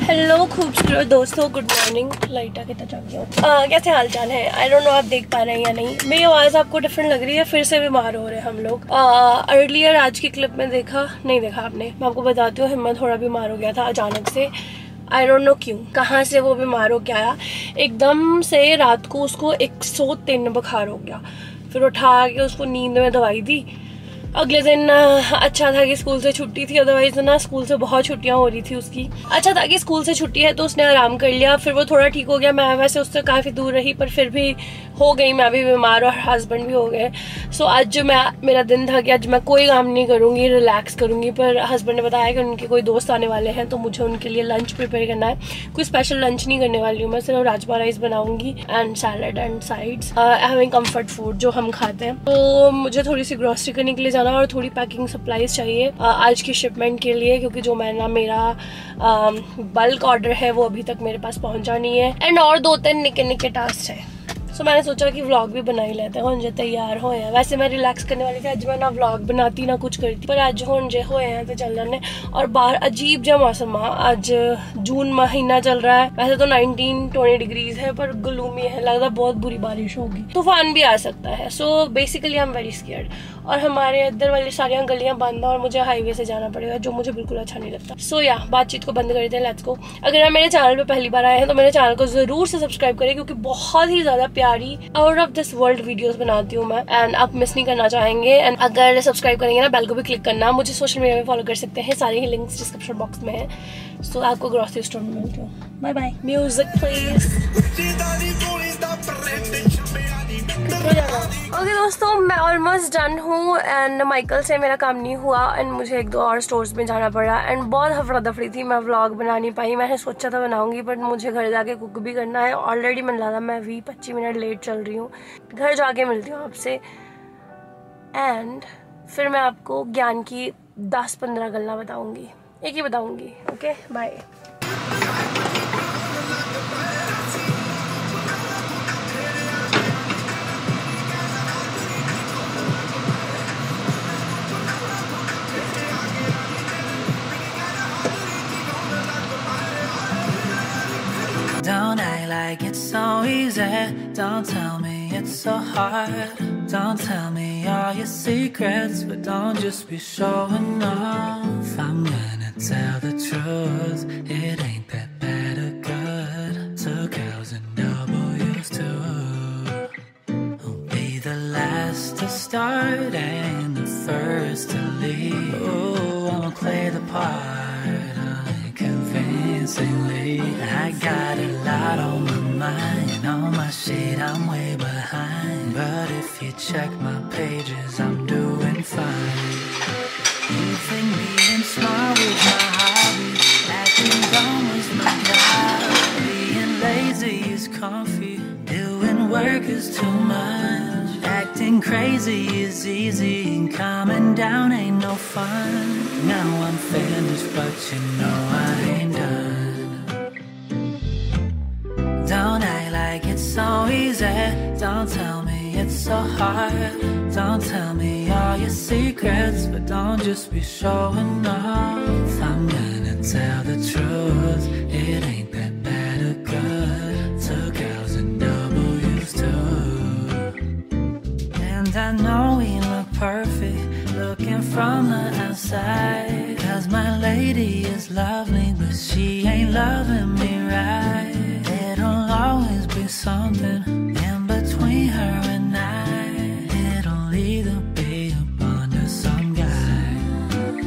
Hello खूबसूरत दोस्तों, good morning. Light आके तो जागी हूँ। कैसे हाल चाल है? आई डोंट नो आप देख पा रहे हैं या नहीं। मेरी आवाज़ आपको डिफरेंट लग रही है? फिर से बीमार हो रहे हैं हम लोग। अर्लियर आज की क्लिप में देखा नहीं देखा आपने? मैं आपको बताती हूँ, हिम्मत थोड़ा बीमार हो गया था अचानक से। आई डोंट नो क्यों, कहाँ से वो बीमार हो के आया। एकदम से रात को उसको 103 बुखार हो गया। फिर उठा के उसको नींद में दवाई दी। अगले दिन अच्छा था कि स्कूल से छुट्टी थी, अदरवाइज ना स्कूल से बहुत छुट्टियां हो रही थी उसकी। अच्छा था कि स्कूल से छुट्टी है तो उसने आराम कर लिया, फिर वो थोड़ा ठीक हो गया। मैं वैसे उससे काफ़ी दूर रही पर फिर भी हो गई, मैं भी बीमार और हस्बैंड भी हो गए। सो आज मेरा दिन था कि आज मैं कोई काम नहीं करूँगी, रिलैक्स करूँगी। पर हस्बैंड ने बताया कि उनके कोई दोस्त आने वाले हैं तो मुझे उनके लिए लंच प्रिपेयर करना है। कोई स्पेशल लंच नहीं करने वाली हूँ मैं, सिर्फ राजमा राइस बनाऊँगी and salad and sides, having comfort food जो हम खाते हैं। तो मुझे थोड़ी सी ग्रॉसरी करने के लिए जाना और थोड़ी पैकिंग सप्लाईज चाहिए आज की शिपमेंट के लिए, क्योंकि जो मेरा बल्क ऑर्डर है वो अभी तक मेरे पास पहुंचा नहीं है। एंड और 2-3 निके निके टास्क है। सो मैंने सोचा कि व्लॉग भी बना ही लेते हैं। हुंजे तैयार हो हैं, वैसे मैं रिलैक्स करने वाली थी। आज मैं ना व्लॉग बनाती ना कुछ करती, पर आज हुंजे हो हैं तो चल रहे। और बाहर अजीब जा मौसम है। आज जून महीना चल रहा है, वैसे तो 19-20 डिग्रीज है पर ग्लूमी है, लगता बहुत बुरी बारिश होगी, तूफान भी आ सकता है। So basically I am very scared. और हमारे इधर वाली सारी गलियां बंद हैं और मुझे हाईवे से जाना पड़ेगा, जो मुझे बिल्कुल अच्छा नहीं लगता। सो या बातचीत को बंद करते हैं, लेट्स गो। अगर आप मेरे चैनल पे पहली बार आए हैं तो मेरे चैनल को जरूर से सब्सक्राइब करें, क्योंकि बहुत ही ज्यादा प्यारी out of this world videos बनाती हूँ मैं, एंड आप मिस नहीं करना चाहेंगे। एंड अगर सब्सक्राइब करेंगे ना, बेल को भी क्लिक करना। मुझे सोशल मीडिया में फॉलो कर सकते हैं, सारे ही लिंक्स डिस्क्रिप्शन बॉक्स में है। सो आपको ग्रोसरी स्टोर में मिलती हूँ। Bye bye. Music please. Okay दोस्तों, मैं ऑलमोस्ट डन हूँ एंड माइकल से मेरा काम नहीं हुआ एंड मुझे 1-2 और स्टोर्स में जाना पड़ा एंड बहुत हफड़ा दफड़ी थी। मैं व्लॉग बना नहीं पाई। मैंने सोचा था बनाऊंगी, बट मुझे घर जाके कुक भी करना है। ऑलरेडी मैंने लगा मैं 20-25 मिनट लेट चल रही हूँ। घर जाके मिलती हूँ आपसे एंड फिर मैं आपको ज्ञान की 10-15 गल्ला बताऊंगी। एक ही बताऊंगी। Okay bye. Don't act like it's so easy. Don't tell me it's so hard. Don't tell me all your secrets, but don't just be showing off. I'm gonna tell the truth. It ain't that bad or good. Took L's and W's too. I'll be the last to start and the first to leave. Oh, I'ma play the part convincingly. I got a lot on my mind. On my shit, I'm way behind. But if you check my pages, I'm doing fine. You think being smart was my hobby, acting dumb was my job. Being lazy is comfy, doing work is too much. Acting crazy is easy, and calming down ain't no fun. Now I'm finished, but you know I ain't done. Don't act like it's so easy. Don't tell me it's so hard. Don't tell me all your secrets, but don't just be showing off. I'm gonna tell the truth. It ain't that bad or good. Took L's and W's too. And I know we look perfect, looking from the outside. 'Cause my lady is lovely, but she ain't loving me right. It'll always be something in between her and I. It'll either be up under some guy.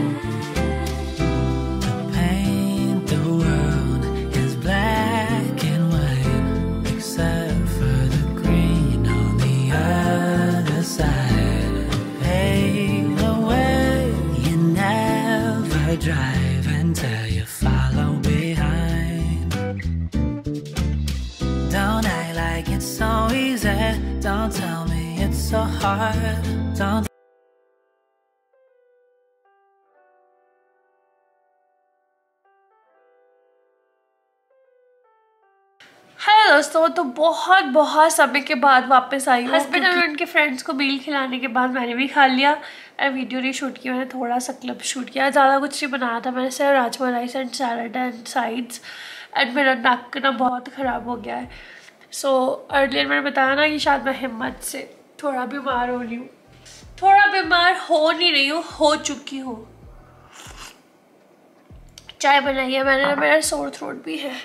To paint the world is black and white, except for the green on the other side. Pave the way, you never drive until you follow behind. Don't act like it's so easy. Don't tell me it's so hard. Don't. Hello दोस्तों, तो बहुत समय के बाद वापस आई हूँ। Husband और उनके फ्रेंड्स को मील खिलाने के बाद मैंने भी खा लिया। वीडियो नहीं शूट की, मैंने थोड़ा सा क्लिप शूट किया, ज़्यादा कुछ नहीं बनाया था मैंने, सिर्फ rajma rice and salad and sides. And मेरा नाक ना बहुत ख़राब हो गया है। सो अर्लियर मैंने बताया ना कि शायद मैं हिम्मत से थोड़ा बीमार हो रही हूँ, थोड़ा बीमार हो नहीं रही हूँ, हो चुकी हूँ। चाय बनाई है मैंने ना, मेरा सोर थ्रोट भी है।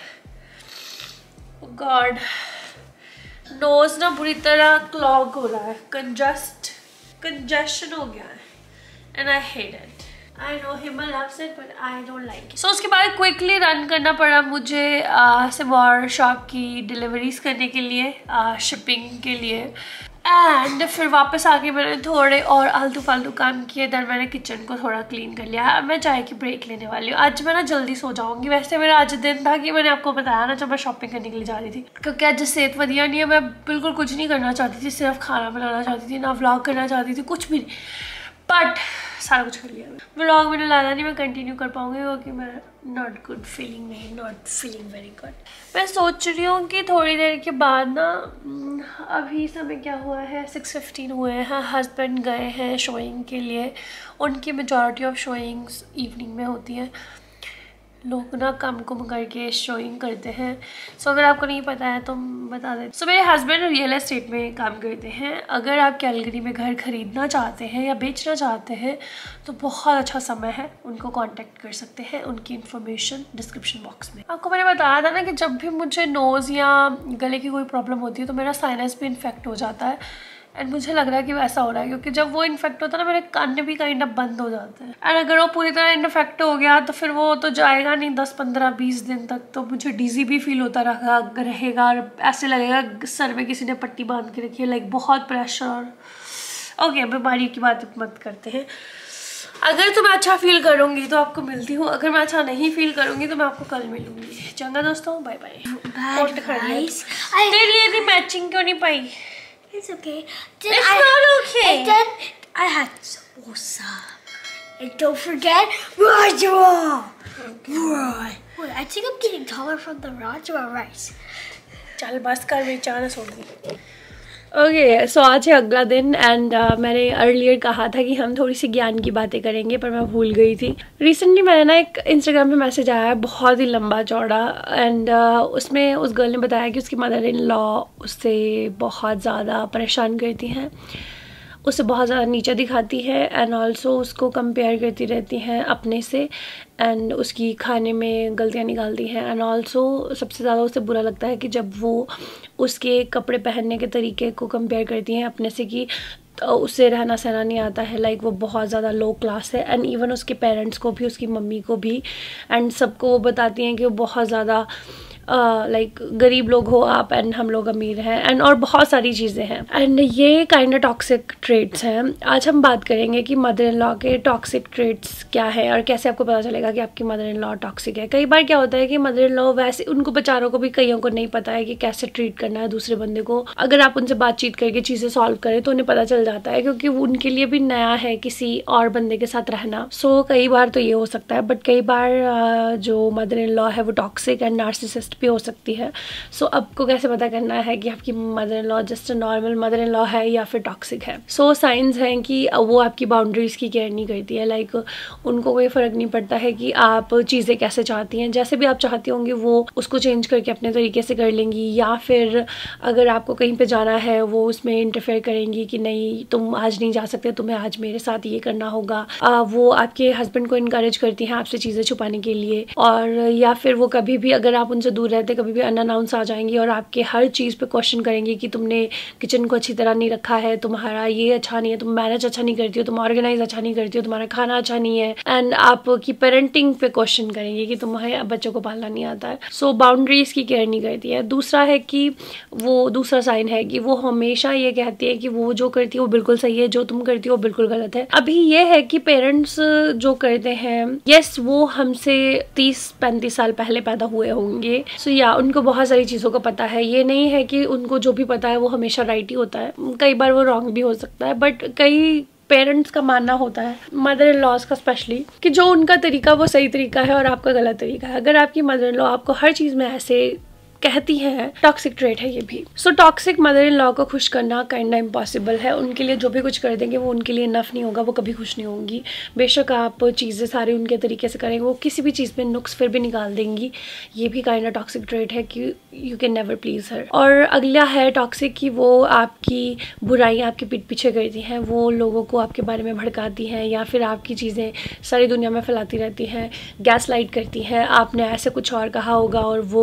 गॉड, नोज ना बुरी तरह क्लॉग हो रहा है, कंजेशन हो गया है and I hate it. I know Hima loves it but I don't like it. So उसके बाद क्विकली रन करना पड़ा मुझे सिमोर शॉप की डिलीवरीज करने के लिए, शिपिंग के लिए। एंड फिर वापस आके मैंने थोड़े और आलतू फालतू काम किए। देन मैंने किचन को थोड़ा क्लीन कर लिया। अब मैं चाय की ब्रेक लेने वाली हूँ। आज मैं ना जल्दी सो जाऊँगी। वैसे मेरा आज दिन था कि मैंने आपको बताया ना, जब मैं शॉपिंग करने के लिए जा रही थी, क्योंकि आज सेहत वधिया नहीं है। मैं बिल्कुल कुछ नहीं करना चाहती थी, सिर्फ खाना बनाना चाहती थी, ना व्लॉग करना चाहती थी, कुछ भी नहीं। बट सारा कुछ कर लिया। व्लॉग मैंने लाना नहीं, मैं कंटिन्यू कर पाऊँगी क्योंकि मैं नॉट फीलिंग वेरी गुड। मैं सोच रही हूँ कि थोड़ी देर के बाद ना, अभी समय क्या हुआ है, 6:15 हुए हैं। हस्बैंड गए हैं शोइंग के लिए। उनकी मेजॉरिटी ऑफ शोइंग्स इवनिंग में होती हैं। लोग ना कम कुम करके शोइंग करते हैं। सो अगर आपको नहीं पता है तो बता दें। सो मेरे हस्बैंड रियल एस्टेट में काम करते हैं। अगर आप कैलगरी में घर खरीदना चाहते हैं या बेचना चाहते हैं तो बहुत अच्छा समय है, उनको कांटेक्ट कर सकते हैं। उनकी इन्फॉर्मेशन डिस्क्रिप्शन बॉक्स में। आपको मैंने बताया था ना कि जब भी मुझे नोज़ या गले की कोई प्रॉब्लम होती है तो मेरा साइनस भी इन्फेक्ट हो जाता है। एंड मुझे लग रहा है कि वैसा हो रहा है, क्योंकि जब वो इन्फेक्ट होता है ना, मेरे कान भी काइंड ऑफ बंद हो जाते हैं। एंड अगर वो पूरी तरह इन्फेक्ट हो गया तो फिर वो तो जाएगा नहीं 10, 15, 20 दिन तक। तो मुझे डिजी भी फील होता रहेगा और ऐसे लगेगा सर में किसी ने पट्टी बांध के रखी है, लाइक बहुत प्रेशर। ओके, बीमारी की बात मत करते हैं। अगर तो मैं अच्छा फील करूँगी तो आपको मिलती हूँ, अगर मैं अच्छा नहीं फील करूँगी तो मैं आपको कल मिलूँगी। चंगा दोस्तों, बाय बाय। तेरी ये मैचिंग क्यों नहीं पाई? It's okay. It's not okay. And then I had samosa. And don't forget rajma. Wait, I think I'm getting taller from the rajma rice. चल बस कर, बेचारा सो गई। ओके, सो आज है अगला दिन। एंड मैंने अर्लियर कहा था कि हम थोड़ी सी ज्ञान की बातें करेंगे, पर मैं भूल गई थी। रिसेंटली मैंने ना एक इंस्टाग्राम पे मैसेज आया है, बहुत ही लंबा चौड़ा। एंड उसमें उस गर्ल ने बताया कि उसकी मदर इन लॉ उससे बहुत ज़्यादा परेशान करती हैं, उसे बहुत ज़्यादा नीचा दिखाती है। एंड ऑल्सो उसको कंपेयर करती रहती हैं अपने से। एंड उसकी खाने में गलतियाँ निकालती हैं। एंड ऑल्सो सबसे ज़्यादा उसे बुरा लगता है कि जब वो उसके कपड़े पहनने के तरीके को कंपेयर करती हैं अपने से, कि तो उसे रहना सहना नहीं आता है, लाइक वो बहुत ज़्यादा लो क्लास है। एंड इवन उसके पेरेंट्स को भी, उसकी मम्मी को भी, एंड सबको वो बताती हैं कि वो बहुत ज़्यादा लाइक गरीब लोग हो आप एंड हम लोग अमीर हैं, एंड और बहुत सारी चीज़ें हैं। एंड ये काइंड ऑफ टॉक्सिक ट्रेट्स हैं। आज हम बात करेंगे कि मदर इन लॉ के टॉक्सिक ट्रेट्स क्या है और कैसे आपको पता चलेगा कि आपकी मदर इन लॉ टॉक्सिक है। कई बार क्या होता है कि मदर इन लॉ, वैसे उनको बेचारों को भी, कईयों को नहीं पता है कि कैसे ट्रीट करना है दूसरे बंदे को। अगर आप उनसे बातचीत करके चीज़ें सॉल्व करें तो उन्हें पता चल जाता है, क्योंकि उनके लिए भी नया है किसी और बंदे के साथ रहना। सो कई बार तो ये हो सकता है, बट कई बार जो मदर इन लॉ है वो टॉक्सिक एंड नार्सिसिस्ट भी हो सकती है। सो आपको कैसे पता करना है कि आपकी mother in law just normal mother in law है या फिर टॉक्सिक है? सो साइंस हैं कि वो आपकी बाउंड्रीज की केयर नहीं करती है। लाइक उनको कोई फ़र्क नहीं पड़ता है कि आप चीज़ें कैसे चाहती हैं, जैसे भी आप चाहती होंगी वो उसको चेंज करके अपने तरीके से कर लेंगी। या फिर अगर आपको कहीं पे जाना है वो उसमें इंटरफेयर करेंगी कि नहीं तुम आज नहीं जा सकते, तुम्हें आज मेरे साथ ये करना होगा। वो आपके हस्बैंड को इनकरेज करती हैं आपसे चीज़ें छुपाने के लिए। और या फिर वो कभी भी, अगर आप उनसे दूर रहते, कभी भी अनअनाउंस आ जाएंगी और आपके हर चीज़ पे क्वेश्चन करेंगी कि तुमने किचन को अच्छी तरह नहीं रखा है, तुम्हारा ये अच्छा नहीं है, तुम मैनेज अच्छा नहीं करती हो, तुम ऑर्गेनाइज अच्छा नहीं करती हो, तुम्हारा खाना अच्छा नहीं है। एंड आपकी पेरेंटिंग पे क्वेश्चन करेंगे कि तुम्हें बच्चों को पालना नहीं आता है। सो बाउंड्रीज की केयर नहीं करती है। दूसरा है कि वो, दूसरा साइन है कि वो हमेशा ये कहती है कि वो जो करती है वो बिल्कुल सही है, जो तुम करती हो वो बिल्कुल गलत है। अभी ये है कि पेरेंट्स जो करते हैं, यस वो हमसे 30-35 साल पहले पैदा हुए होंगे। सो या उनको बहुत सारी चीज़ों का पता है। ये नहीं है कि उनको जो भी पता है वो हमेशा राइट ही होता है, कई बार वो रॉन्ग भी हो सकता है। बट कई पेरेंट्स का मानना होता है, मदर इन लॉज का स्पेशली, कि जो उनका तरीका वो सही तरीका है और आपका गलत तरीका है। अगर आपकी मदर इन लॉ आपको हर चीज़ में ऐसे कहती हैं टॉक्सिक ट्रेट है ये भी। So toxic mother in law को खुश करना काइंड इम्पॉसिबल है। उनके लिए जो भी कुछ कर देंगे वो उनके लिए इनफ नहीं होगा, वो कभी खुश नहीं होंगी। बेशक आप चीज़ें सारी उनके तरीके से करेंगे, वो किसी भी चीज़ में नुक्स फिर भी निकाल देंगी। ये भी काइंड ऑफ टॉक्सिक ट्रेट है कि you can never please her. और अगला है टॉक्सिक कि वो आपकी बुराइयाँ आपके पीठ पीछे करती हैं, वो लोगों को आपके बारे में भड़काती हैं या फिर आपकी चीज़ें सारी दुनिया में फैलाती रहती हैं, गैस लाइट करती हैं। आपने ऐसे कुछ और कहा होगा और वो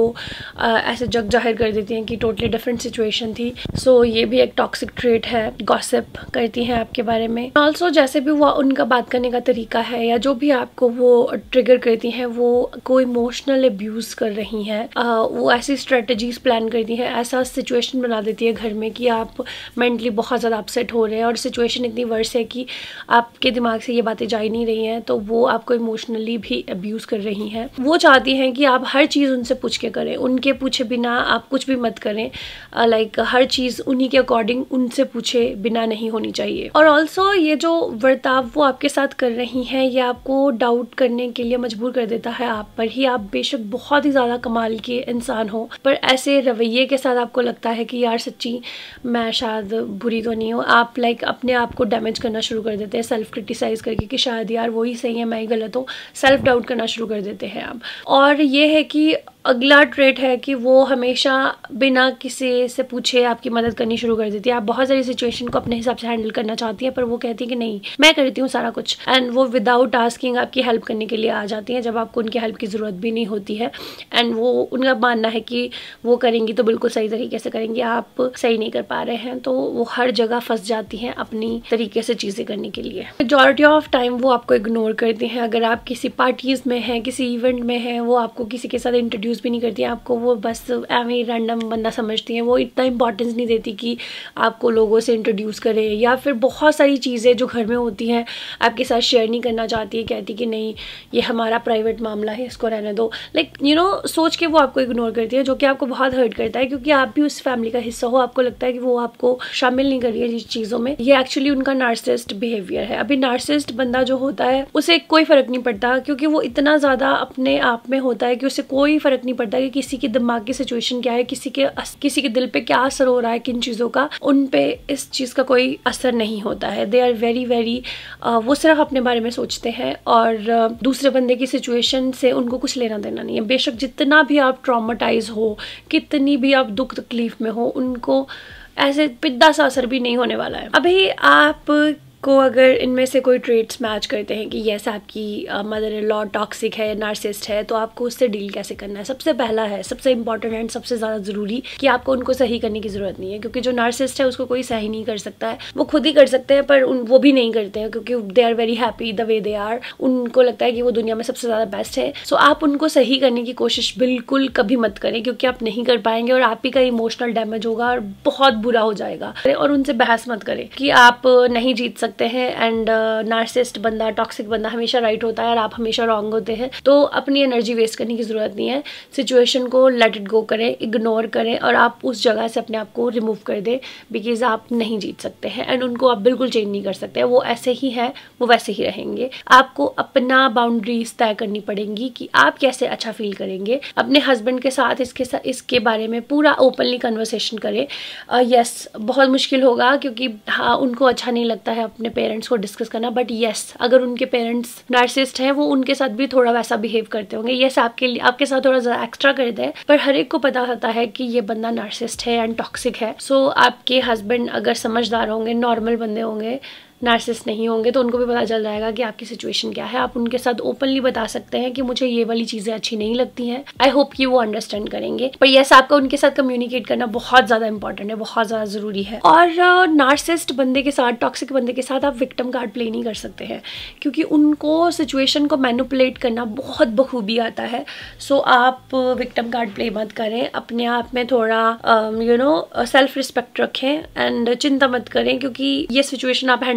ऐसे जग जाहिर कर देती हैं कि टोटली डिफरेंट सिचुएशन थी। सो ये भी एक टॉक्सिक ट्रेट है। गॉसिप करती हैं आपके बारे में। ऑल्सो जैसे भी वो उनका बात करने का तरीका है या जो भी आपको वो ट्रिगर करती हैं, वो कोई इमोशनल अब्यूज़ कर रही हैं, वो ऐसी स्ट्रेटजीज प्लान करती हैं, ऐसा सिचुएशन बना देती है घर में कि आप मेंटली बहुत ज़्यादा अपसेट हो रहे हैं और सिचुएशन इतनी वर्स है कि आपके दिमाग से ये बातें जा ही नहीं रही हैं, तो वो आपको इमोशनली भी अब्यूज़ कर रही हैं। वो चाहती हैं कि आप हर चीज़ उनसे पूछ के करें, उनके पूछे बिना आप कुछ भी मत करें। लाइक हर चीज़ उन्हीं के अकॉर्डिंग उनसे पूछे बिना नहीं होनी चाहिए। और ऑल्सो ये जो बर्ताव वो आपके साथ कर रही हैं ये आपको डाउट करने के लिए मजबूर कर देता है आप पर ही। आप बेशक बहुत ही ज़्यादा कमाल के इंसान हो, पर ऐसे रवैये के साथ आपको लगता है कि यार सच्ची मैं शायद बुरी तो नहीं हूँ। आप लाइक अपने आप को डैमेज करना शुरू कर देते हैं सेल्फ क्रिटिसाइज करके कि शायद यार वही सही है, मैं ही गलत हूँ। सेल्फ डाउट करना शुरू कर देते हैं आप। और ये है कि अगला ट्रेट है कि वो हमेशा बिना किसी से पूछे आपकी मदद करनी शुरू कर देती है। आप बहुत सारी सिचुएशन को अपने हिसाब से हैंडल करना चाहती हैं, पर वो कहती है कि नहीं मैं करती हूँ सारा कुछ, एंड वो विदाउट आस्किंग आपकी हेल्प करने के लिए आ जाती हैं जब आपको उनकी हेल्प की ज़रूरत भी नहीं होती है। एंड वो उनका मानना है कि वो करेंगी तो बिल्कुल सही तरीके से करेंगी, आप सही नहीं कर पा रहे हैं, तो वो हर जगह फंस जाती हैं अपनी तरीके से चीज़ें करने के लिए। मेजॉरिटी ऑफ टाइम वो आपको इग्नोर करती हैं। अगर आप किसी पार्टीज़ में हैं, किसी इवेंट में हैं, वो आपको किसी के साथ इंट्रोड्यूस भी नहीं करती है, आपको वो बस एवं रैंडम बंदा समझती हैं। वो इतना इंपॉर्टेंस नहीं देती कि आपको लोगों से इंट्रोड्यूस करे, या फिर बहुत सारी चीज़ें जो घर में होती हैं आपके साथ शेयर नहीं करना चाहती है, कहती कि नहीं ये हमारा प्राइवेट मामला है, इसको रहने दो। लाइक यू नो सोच के वो आपको इग्नोर करती है, जो कि आपको बहुत हर्ट करता है क्योंकि आप भी उस फैमिली का हिस्सा हो। आपको लगता है कि वो आपको शामिल नहीं कर रही है जिस चीज़ों में। ये एक्चुअली उनका नार्सिसिस्ट बिहेवियर है। अभी नार्सिसिस्ट बंदा जो होता है उसे कोई फर्क नहीं पड़ता, क्योंकि वो इतना ज़्यादा अपने आप में होता है कि उसे कोई फर्क नहीं पड़ता कि किसी की दिमाग की सिचुएशन क्या है, किसी के दिल पे क्या असर हो रहा है, किन चीज़ों का, उन पे इस चीज़ का कोई असर नहीं होता है। दे आर वेरी वेरी वो सिर्फ अपने बारे में सोचते हैं और दूसरे बंदे की सिचुएशन से उनको कुछ लेना देना नहीं है। बेशक जितना भी आप ट्रॉमाटाइज हो, कितनी भी आप दुख तकलीफ में हो, उनको ऐसे पिद्दा सा असर भी नहीं होने वाला है। अभी आप को अगर इनमें से कोई ट्रेट्स मैच करते हैं कि यस आपकी मदर इन लॉ टॉक्सिक है, नार्सिसिस्ट है, तो आपको उससे डील कैसे करना है। सबसे पहला है, सबसे इंपॉर्टेंट एंड सबसे ज़्यादा ज़रूरी कि आपको उनको सही करने की ज़रूरत नहीं है, क्योंकि जो नार्सिसिस्ट है उसको कोई सही नहीं कर सकता है। वो खुद ही कर सकते हैं पर वो भी नहीं करते हैं क्योंकि they are very happy the way they are. उनको लगता है कि वो दुनिया में सबसे ज़्यादा बेस्ट है। सो आप उनको सही करने की कोशिश बिल्कुल कभी मत करें, क्योंकि आप नहीं कर पाएंगे और आप ही का इमोशनल डैमेज होगा और बहुत बुरा हो जाएगा। और उनसे बहस मत करें कि आप नहीं जीत सकते हैं एंड नार्सिसिस्ट बंदा, टॉक्सिक बंदा हमेशा राइट होता है और आप हमेशा रॉन्ग होते हैं। तो अपनी एनर्जी वेस्ट करने की जरूरत नहीं है। सिचुएशन को लेट इट गो करें, इग्नोर करें और आप उस जगह से अपने आप को रिमूव कर दें, बिकॉज आप नहीं जीत सकते हैं एंड उनको आप बिल्कुल चेंज नहीं कर सकते। वो ऐसे ही है, वो वैसे ही रहेंगे। आपको अपना बाउंड्रीज तय करनी पड़ेंगी कि आप कैसे अच्छा फील करेंगे। अपने हस्बैंड के साथ इसके बारे में पूरा ओपनली कन्वर्सेशन करें। यस बहुत मुश्किल होगा क्योंकि हाँ उनको अच्छा नहीं लगता है अपने पेरेंट्स को डिस्कस करना, बट यस अगर उनके पेरेंट्स नार्सिसिस्ट हैं वो उनके साथ भी थोड़ा वैसा बिहेव करते होंगे। यस आपके साथ थोड़ा ज़्यादा एक्स्ट्रा करते हैं, पर हर एक को पता होता है कि ये बंदा नार्सिसिस्ट है एंड टॉक्सिक है। सो आपके हस्बैंड अगर समझदार होंगे, नॉर्मल बंदे होंगे, नार्सिसिस्ट नहीं होंगे, तो उनको भी पता चल जाएगा कि आपकी सिचुएशन क्या है। आप उनके साथ ओपनली बता सकते हैं कि मुझे ये वाली चीज़ें अच्छी नहीं लगती हैं। आई होप कि वो अंडरस्टैंड करेंगे। पर यस आपका उनके साथ कम्युनिकेट करना बहुत ज़्यादा इंपॉर्टेंट है, बहुत ज़्यादा ज़रूरी है। और नार्सिसिस्ट बंदे के साथ, टॉक्सिक बंदे के साथ आप विक्टिम कार्ड प्ले नहीं कर सकते हैं, क्योंकि उनको सिचुएशन को मैनिपुलेट करना बहुत बखूबी आता है। सो आप विक्टिम कार्ड प्ले मत करें। अपने आप में थोड़ा सेल्फ रिस्पेक्ट रखें एंड चिंता मत करें, क्योंकि ये सिचुएशन आप हैंडल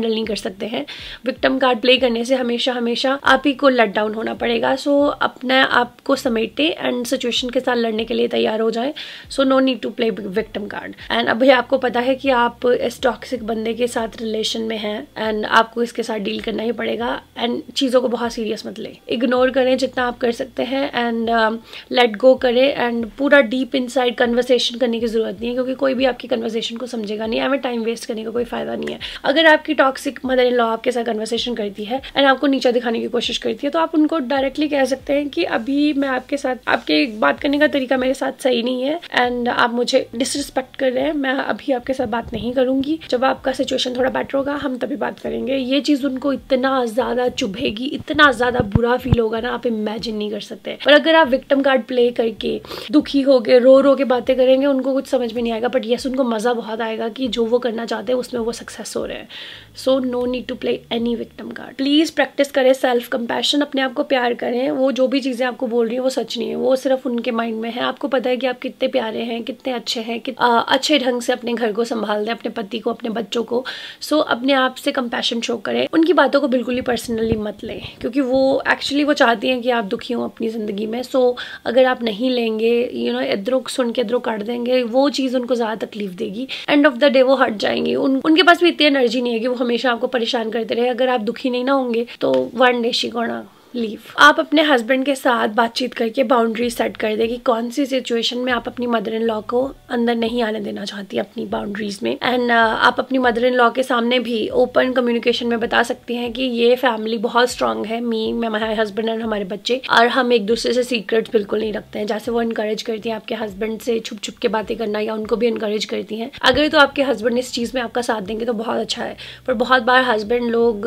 हैंडल नहीं कर सकते हैं। विक्टिम कार्ड प्ले करने से हमेशा हमेशा आप ही को लेट डाउन होना पड़ेगा। सो अपने आप को समेटे एंड सिचुएशन के साथ लड़ने के लिए तैयार हो जाएं। So no need to play victim card. And अभी आपको पता है कि आप इस टॉक्सिक बंदे के साथ रिलेशन में हैं एंड आपको इसके साथ डील करना ही पड़ेगा। एंड चीज़ों को बहुत सीरियस मत ले, इग्नोर करें जितना आप कर सकते हैं एंड लेट गो करें। एंड पूरा डीप इनसाइड कन्वर्सेशन करने की जरूरत नहीं है, क्योंकि कोई भी आपकी कन्वर्सेशन को समझेगा नहीं। हमें टाइम वेस्ट करने का कोई फायदा नहीं है। अगर आपकी टॉक्सिक मदर इन लॉ आपके साथ कन्वर्सेशन करती है एंड आपको नीचा दिखाने की कोशिश करती है, तो आप उनको डायरेक्टली कह सकते हैं कि अभी मैं आपके साथ, आपके बात करने का तरीका मेरे साथ सही नहीं है एंड आप मुझे डिसरिस्पेक्ट कर रहे हैं, मैं अभी आपके साथ बात नहीं करूंगी, जब आपका सिचुएशन थोड़ा बेटर होगा हम तभी बात करेंगे। ये चीज उनको इतना ज्यादा चुभेगी, इतना ज्यादा बुरा फील होगा ना, आप इमेजिन नहीं कर सकते। पर अगर आप विक्टिम कार्ड प्ले करके दुखी होके रो के बातें करेंगे, उनको कुछ समझ में नहीं आएगा, बट यस उनको मजा बहुत आएगा कि जो वो करना चाहते हैं उसमें वो सक्सेस हो रहे हैं। So no need to play any victim card. Please practise करें सेल्फ कंपैशन, अपने आप को प्यार करें। वो जो भी चीजें आपको बोल रही है वो सच नहीं है, वो सिर्फ उनके माइंड में है। आपको पता है कि आप कितने प्यारे हैं, कितने अच्छे हैं, अच्छे ढंग से अपने घर को संभाल दें, अपने पति को, अपने बच्चों को। सो अपने आप से कंपैशन शो करें। उनकी बातों को बिल्कुल ही पर्सनली मत लें, क्योंकि वो एक्चुअली वो चाहती हैं कि आप दुखी हो अपनी जिंदगी में। सो अगर आप नहीं लेंगे, यू नो, इधरों सुन के इधरों काट देंगे, वो चीज उनको ज्यादा तकलीफ देगी। एंड ऑफ द डे वो हट जाएंगे। उनके पास भी इतनी एनर्जी नहीं है कि वो हमेशा आपको परेशान करते रहे। अगर आप दुखी नहीं ना होंगे तो one day she gonna leave. आप अपने हस्बैंड के साथ बातचीत करके बाउंड्री सेट कर दे कि कौन सी सिचुएशन में आप अपनी मदर इन लॉ को अंदर नहीं आने देना चाहती अपनी बाउंड्रीज में। एंड आप अपनी मदर इन लॉ के सामने भी ओपन कम्युनिकेशन में बता सकती हैं कि ये फैमिली बहुत स्ट्रांग है, हमारे हस्बैंड एंड हमारे बच्चे, और हम एक दूसरे से सीक्रेट्स बिल्कुल नहीं रखते हैं। जैसे वो इनकरेज करती हैं आपके हस्बैंड से छुप छुप के बातें करना, या उनको भी इनकरेज करती हैं। अगर तो आपके हस्बैंड इस चीज में आपका साथ देंगे तो बहुत अच्छा है, पर बहुत बार हस्बैंड लोग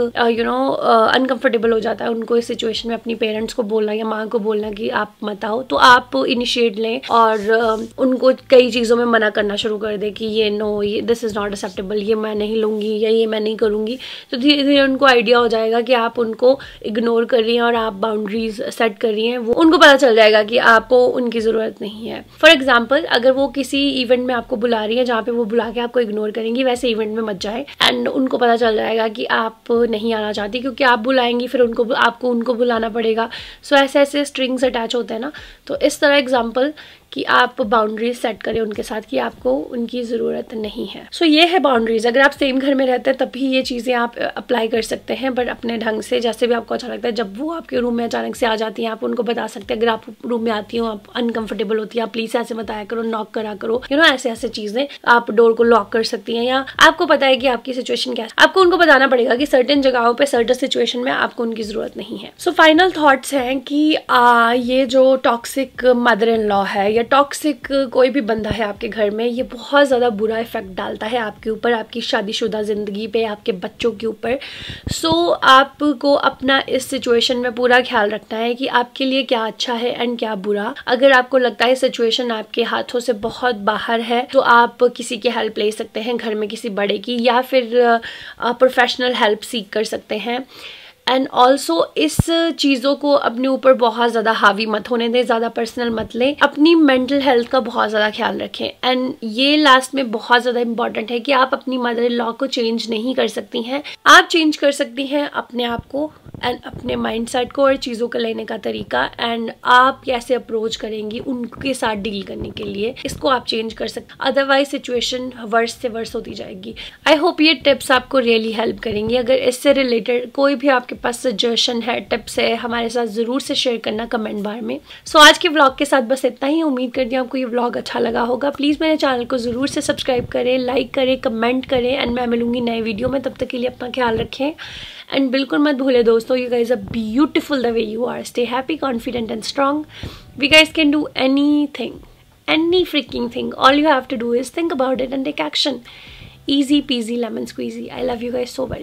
अनकंफर्टेबल हो जाता है उनको इस सिचुएशन में अपनी पेरेंट्स को बोलना या माँ को बोलना कि आप मत आओ। तो आप इनिशिएट लें और उनको कई चीज़ों में मना करना शुरू कर दे कि ये नो, ये दिस इज़ नॉट एक्सेप्टेबल, ये मैं नहीं लूँगी या ये मैं नहीं करूँगी। तो धीरे धीरे उनको आइडिया हो जाएगा कि आप उनको इग्नोर कर रही हैं और आप बाउंड्रीज सेट कर रही हैं। वो उनको पता चल जाएगा कि आपको उनकी ज़रूरत नहीं है। फॉर एग्जाम्पल, अगर वो किसी इवेंट में आपको बुला रही है जहाँ पे वो बुला के आपको इग्नोर करेंगी, वैसे इवेंट में मत जाए। एंड उनको पता चल जाएगा कि आप नहीं आना चाहती, क्योंकि आप बुलाएंगी फिर आपको उनको बुलाना पड़ेगा। सो ऐसे स्ट्रिंग्स अटैच होते हैं ना। तो इस तरह एग्जाम्पल कि आप बाउंड्रीज सेट करें उनके साथ कि आपको उनकी ज़रूरत नहीं है। सो ये है बाउंड्रीज। अगर आप सेम घर में रहते हैं तब भी ये चीज़ें आप अप्लाई कर सकते हैं, बट अपने ढंग से, जैसे भी आपको अच्छा लगता है। जब वो आपके रूम में अचानक से आ जाती हैं, आप उनको बता सकते हैं। अगर आप रूम में आती हो, आप अनकंफर्टेबल होती है, आप प्लीज़ ऐसे बताया करो, नॉक करा करो, ऐसे चीज़ें। आप डोर को लॉक कर सकती हैं, या आपको पता है कि आपकी सिचुएशन क्या है, आपको उनको बताना पड़ेगा कि सर्टेन जगहों पर, सर्टेन सिचुएशन में आपको उनकी ज़रूरत नहीं है। सो फाइनल थॉट्स हैं कि ये जो टॉक्सिक मदर इन लॉ है या टॉक्सिक कोई भी बंदा है आपके घर में, ये बहुत ज़्यादा बुरा इफेक्ट डालता है आपके ऊपर, आपकी शादीशुदा ज़िंदगी पे, आपके बच्चों के ऊपर। सो आपको अपना इस सिचुएशन में पूरा ख्याल रखना है कि आपके लिए क्या अच्छा है एंड क्या बुरा। अगर आपको लगता है सिचुएशन आपके हाथों से बहुत बाहर है, तो आप किसी की हेल्प ले सकते हैं, घर में किसी बड़े की, या फिर प्रोफेशनल हेल्प सीख कर सकते हैं। एंड ऑल्सो इस चीज़ों को अपने ऊपर बहुत ज़्यादा हावी मत होने दें, ज़्यादा पर्सनल मत लें। अपनी मेंटल हेल्थ का बहुत ज़्यादा ख्याल रखें। एंड ये लास्ट में बहुत ज़्यादा इंपॉर्टेंट है कि आप अपनी मदर इन लॉ को चेंज नहीं कर सकती हैं। आप चेंज कर सकती हैं अपने आप को एंड अपने माइंड सेट को और चीज़ों को लेने का तरीका, एंड आप कैसे अप्रोच करेंगी उनके साथ डील करने के लिए, इसको आप चेंज कर सकते। अदरवाइज सिचुएशन वर्स से वर्स होती जाएगी। आई होप ये टिप्स आपको रियली हेल्प करेंगी। अगर इससे रिलेटेड कोई भी आपके पास सजेशन है, टिप्स है, हमारे साथ ज़रूर से शेयर करना कमेंट बार में। सो आज के व्लॉग के साथ बस इतना ही। उम्मीद करती हूँ आपको ये व्लॉग अच्छा लगा होगा। प्लीज़ मेरे चैनल को ज़रूर से सब्सक्राइब करें, लाइक करें, कमेंट करें, एंड मैं मिलूंगी नए वीडियो में। तब तक के लिए अपना ख्याल रखें एंड बिल्कुल मत भूले दोस्तों, you guys are beautiful the way you are. Stay happy, confident and strong. We guys can do anything, any freaking thing. All you have to do is think about it and take action. Easy peasy lemon squeezy. I love you guys so very much.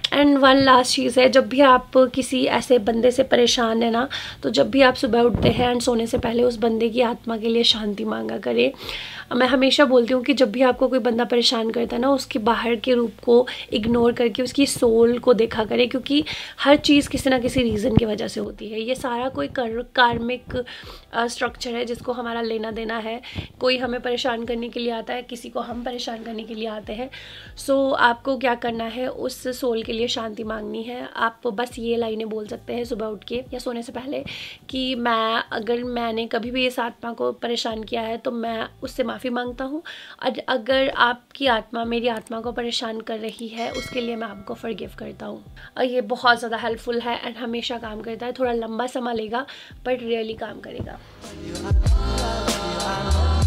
And one last चीज़ है, जब भी आप किसी ऐसे बंदे से परेशान है ना, तो जब भी आप सुबह उठते हैं एंड सोने से पहले उस बंदे की आत्मा के लिए शांति मांगा करें। मैं हमेशा बोलती हूँ कि जब भी आपको कोई बंदा परेशान करता है ना, उसके बाहर के रूप को इग्नोर करके उसकी सोल को देखा करें, क्योंकि हर चीज़ किसी ना किसी रीज़न की वजह से होती है। ये सारा कोई कार्मिक स्ट्रक्चर है जिसको हमारा लेना देना है। कोई हमें परेशान करने के लिए आता है, किसी को हम परेशान करने के लिए आते हैं। सो आपको क्या करना है, उस सोल के लिए शांति मांगनी है। आप बस ये लाइनें बोल सकते हैं सुबह उठ के या सोने से पहले कि अगर मैंने कभी भी इस आत्मा को परेशान किया है तो मैं उससे माफ़ी मांगता हूँ। अगर आपकी आत्मा मेरी आत्मा को परेशान कर रही है, उसके लिए मैं आपको फॉरगिव करता हूँ। ये बहुत ज़्यादा हेल्पफुल है एंड हमेशा काम करता है। थोड़ा लंबा समय लेगा बट रियली काम करेगा।